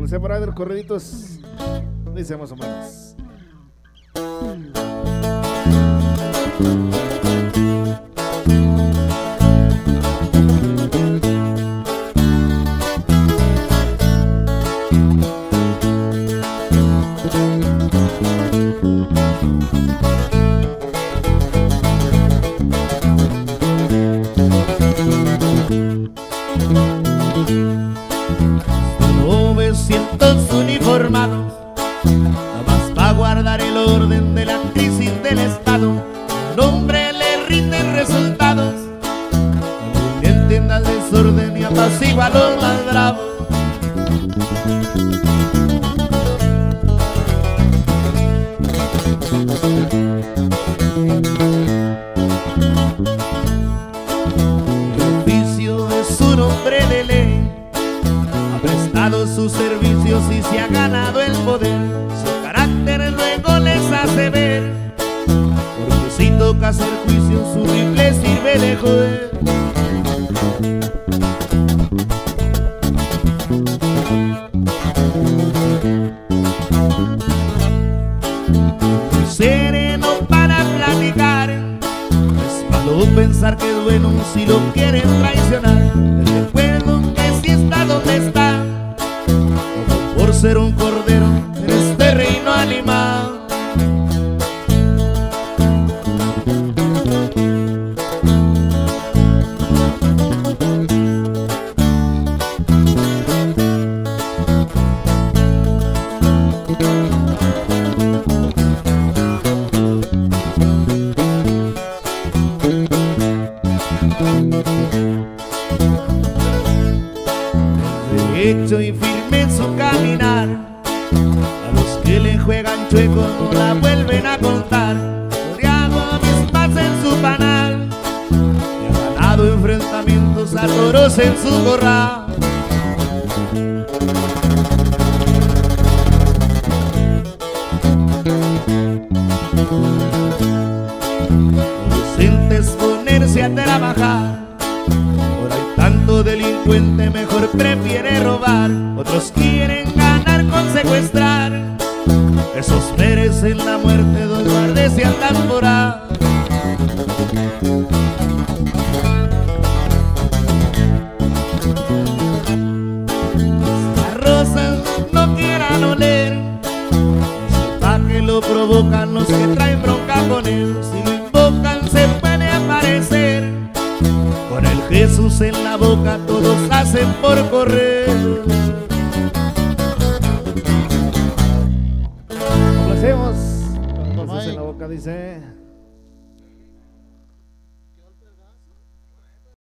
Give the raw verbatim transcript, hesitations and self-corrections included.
Cuando sea por ahí de los correditos, dice más o menos. novecientos uniformados, nomás va a guardar el orden de la crisis del Estado. El hombre le rinden resultados, que entienda el desorden y apacigua a los más bravos. El oficio es un hombre de ley, ha prestado sus servicios y se ha ganado el poder. Su carácter luego les hace ver, porque si toca hacer juicio su rifle sirve de joder. Muy sereno para platicar, es malo pensar que es bueno si lo quieren traicionar. Les recuerdo que si está donde está, como por ser un cordero en este reino animal. Derecho y firme en su caminar, a los que le juegan chueco no la vuelven a contar. Rodeado avispas en su panal, y ha ganado enfrentamientos a toros en su corral. Lo decente es ponerse a trabajar, tanto delincuente mejor prefiere robar. Otros quieren ganar con secuestrar, esos merecen la muerte, dos guardias y andan por ahí. Las rosas no quieran oler, no sepa que lo provocan los que traen bronca con él. Si lo invocan se puede aparecer, con el Jesús en la boca todos hacen por correr. Complacemos con Jesús en la boca, dice.